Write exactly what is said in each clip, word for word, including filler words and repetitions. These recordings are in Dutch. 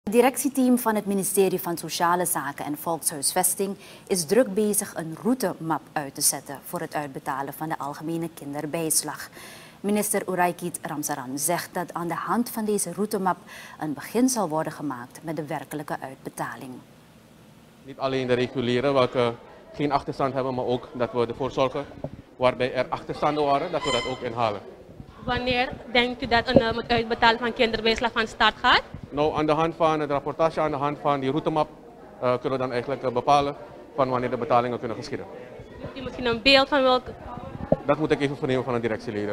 Het directieteam van het ministerie van Sociale Zaken en Volkshuisvesting is druk bezig een routemap uit te zetten voor het uitbetalen van de algemene kinderbijslag. Minister Oeraikid Ramsaran zegt dat aan de hand van deze routemap een begin zal worden gemaakt met de werkelijke uitbetaling. Niet alleen de reguliere, welke geen achterstand hebben, maar ook dat we ervoor zorgen waarbij er achterstanden waren, dat we dat ook inhalen. Wanneer denkt u dat een, um, het uitbetalen van kinderbijslag van start gaat? Nou, aan de hand van het rapportage, aan de hand van die routemap, uh, kunnen we dan eigenlijk uh, bepalen van wanneer de betalingen kunnen geschieden. Heeft u misschien een beeld van welke? Dat moet ik even vernemen van de directieleden.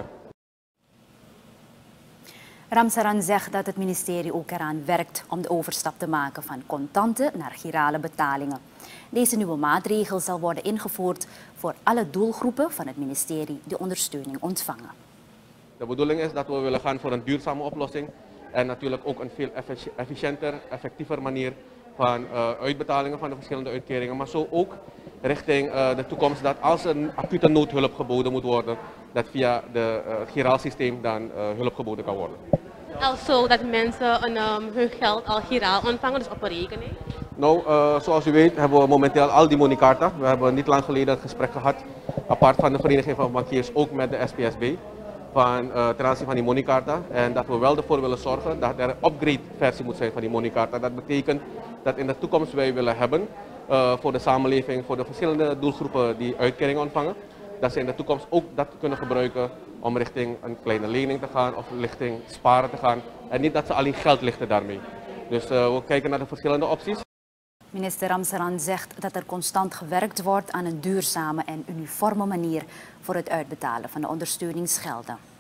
Ramsaran zegt dat het ministerie ook eraan werkt om de overstap te maken van contante naar girale betalingen. Deze nieuwe maatregel zal worden ingevoerd voor alle doelgroepen van het ministerie die ondersteuning ontvangen. De bedoeling is dat we willen gaan voor een duurzame oplossing en natuurlijk ook een veel efficiënter, effectiever manier van uh, uitbetalingen van de verschillende uitkeringen, maar zo ook richting uh, de toekomst dat als een acute noodhulp geboden moet worden, dat via de, uh, het giraal systeem dan uh, hulp geboden kan worden. Also dat mensen een, um, hun geld al giraal ontvangen, dus op een rekening? Nou, uh, zoals u weet hebben we momenteel al die Monicarta. We hebben niet lang geleden een gesprek gehad, apart van de Vereniging van Bankiers, ook met de S P S B. Van, uh, ten aanzien van die Monicarta en dat we wel ervoor willen zorgen dat er een upgrade versie moet zijn van die Monicarta. Dat betekent dat in de toekomst wij willen hebben uh, voor de samenleving, voor de verschillende doelgroepen die uitkeringen ontvangen, dat ze in de toekomst ook dat kunnen gebruiken om richting een kleine lening te gaan of richting sparen te gaan en niet dat ze alleen geld lichten daarmee. Dus uh, we kijken naar de verschillende opties. Minister Ramsaran zegt dat er constant gewerkt wordt aan een duurzame en uniforme manier voor het uitbetalen van de ondersteuningsgelden.